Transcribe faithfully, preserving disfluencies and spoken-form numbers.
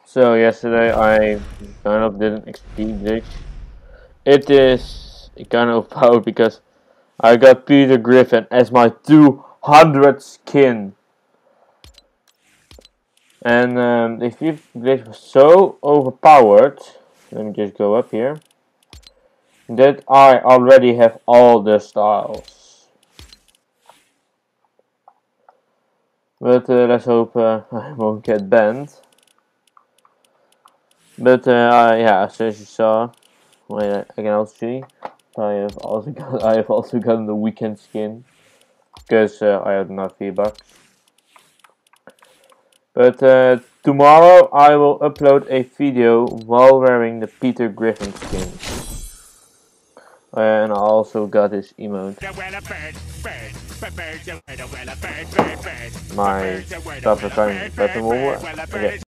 So yesterday I kind of didn't expect this. It is kind of power because I got Peter Griffin as my two hundredth skin. And um, the fifth glitch was so overpowered, let me just go up here, that I already have all the styles. But uh, let's hope uh, I won't get banned. But uh, yeah, as you saw, wait, I can also see, I have also got, I have also gotten the weekend skin, because uh, I have enough V-Bucks. But uh, tomorrow I will upload a video while wearing the Peter Griffin skin. Uh, and I also got his emote. My stuff is going better. Okay.